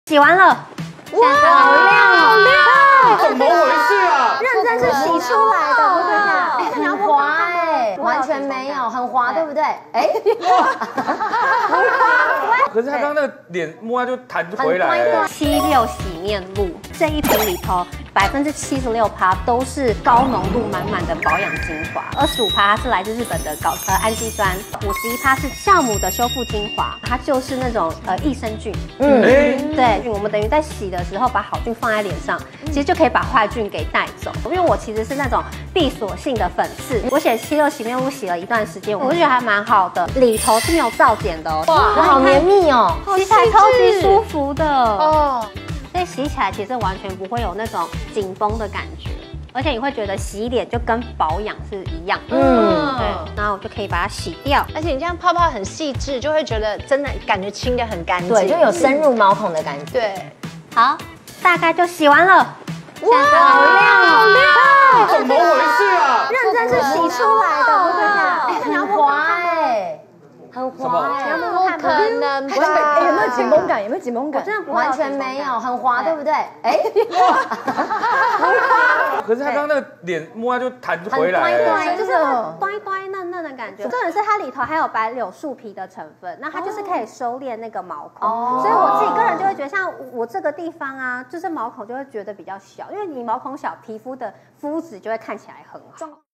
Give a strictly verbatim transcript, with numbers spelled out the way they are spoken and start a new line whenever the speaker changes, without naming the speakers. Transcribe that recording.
洗完了，哇，好亮，好亮！
怎么回事啊？
认真是洗出来的，对不对？
很滑哎，完全没有，很滑，对不对？哎，
可是他刚刚那个脸摸下就弹回来了。
七六洗面露这一瓶里头，百分之七十六趴都是高浓度满满的保养精华，二十五趴它是来自日本的高呃氨基酸，五十一趴是酵母的修复精华，它就是那种呃益生菌。嗯，对，我们等于在洗的时候把好菌放在脸上，其实就可以把坏菌给带走。因为我其实是那种闭锁性的粉刺，我写七六洗面露洗了一段时间，我就觉得还蛮好的，里头是没有皂碱的哦。
哇，好绵密哦，
洗起来超级舒服的哦。所以洗起来其实完全不会有那种紧绷的感觉，而且你会觉得洗脸就跟保养是一样。嗯，对，然后我就可以把它洗掉，
而且你这样泡泡很细致，就会觉得真的感觉清得很干净，
对，就有深入毛孔的感觉。
对，
好，大概就洗完了。
哇，好亮，好亮！
怎么回事啊？
认真是洗出来的，对不对？
很滑哎，很滑哎，
不可能吧？
有没有紧绷感？有没有紧绷感？
真的
完全没有，很滑，对不对？哎，
可是他刚刚那个脸摸下就弹回来了。
对，就是端端嫩嫩的感觉。重点是它里头还有白柳树皮的成分，那它就是可以收敛那个毛孔，所以我自己个人就会觉得，像我这个地方啊，就是毛孔就会觉得比较小，因为你毛孔小，皮肤的肤质就会看起来很好。